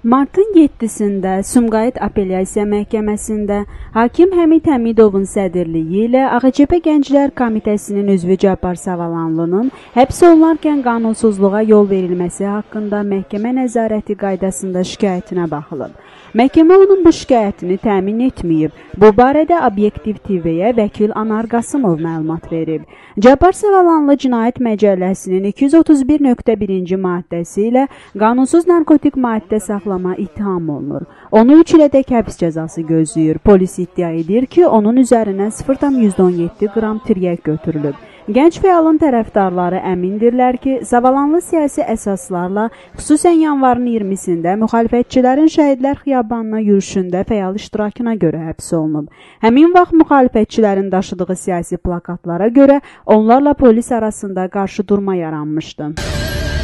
Martın 7-sində Sumqayıt Apellyasiya Məhkəməsində hakim Həmid Həmidovun sədrliyi ilə AXCP Gənclər Komitəsinin üzvü Cabbar Savalanlının həbs olunarkən qanunsuzluğa yol verilməsi haqqında məhkəmə nəzarəti qaydasında şikayətinə baxılıb. Məhkəmə onun bu şikayətini təmin etməyib. Bu barədə Obyektiv TV-yə vəkil Anar Qasımov məlumat verib. Cabbar Savalanlı Cinayət Məcəlləsinin 231.1-ci maddəsi ilə qanunsuz narkotik maddə saxlama ittiham olunur. Onu 3 ilədək həbs cəzası gözləyir. Polis iddia edir ki, onun üzərinə 0,117 qram tiryək götürülüb. Gənc fəalın tərəfdarları əmindirlər ki, Savalanlı siyasi əsaslarla xüsusən yanvarın 20-sində müxalifətçilərin Şəhidlər Xiyabanına yürüşündə fəal iştirakına görə həbs olunub. Həmin vaxt müxalifətçilərin daşıdığı siyasi plakatlara görə onlarla polis arasında qarşıdurma yaranmışdı.